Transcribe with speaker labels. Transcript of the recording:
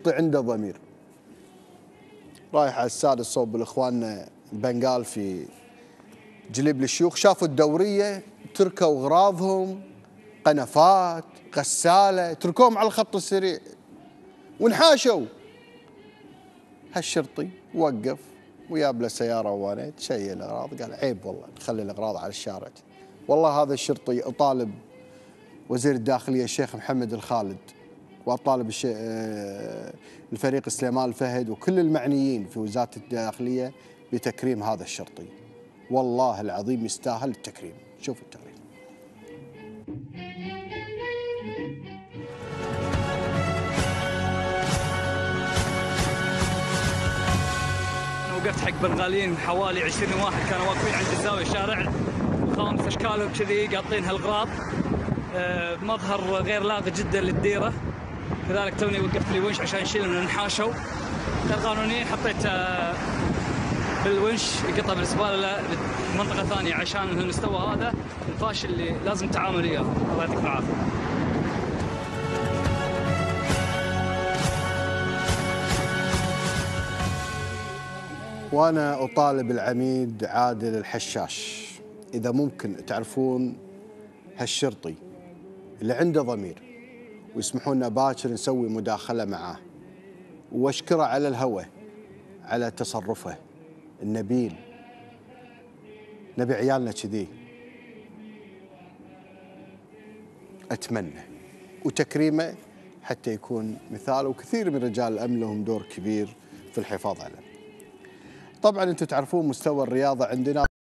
Speaker 1: الشرطي عنده ضمير. رايح على السادس صوب الاخوان البنغال في جليب الشيوخ، شافوا الدوريه تركوا اغراضهم، قنفات، غساله، تركوهم على الخط السريع وانحاشوا. هالشرطي وقف وياب له سياره وانيت، شيل الاغراض، قال عيب والله نخلي الاغراض على الشارع. والله هذا الشرطي اطالب وزير الداخليه الشيخ محمد الخالد، واطالب الفريق سليمان الفهد وكل المعنيين في وزاره الداخليه بتكريم هذا الشرطي. والله العظيم يستاهل التكريم. شوف التقرير.
Speaker 2: وقفت حق بنغاليين حوالي 20 واحد كانوا واقفين عند الزاويه الشارع، خامس اشكالهم كذي قاطين هالغراض بمظهر غير لائق جدا للديره. كذلك توني وقفت لي ونش عشان يشيلهم لان انحاشوا. غير قانونيين حطيت بالونش قطع بالزباله لمنطقه ثانيه عشان المستوى هذا الفاشل اللي لازم التعامل وياه. الله يعطيك العافيه.
Speaker 1: وأنا أطالب العميد عادل الحشاش إذا ممكن تعرفون هالشرطي اللي عنده ضمير ويسمحون لنا باكر نسوي مداخلة معاه، واشكره على الهوى على تصرفه النبيل. نبي عيالنا كذي، أتمنى وتكريمه حتى يكون مثال، وكثير من رجال الأمن لهم دور كبير في الحفاظ عليه. طبعا انتم تعرفون مستوى الرياضة عندنا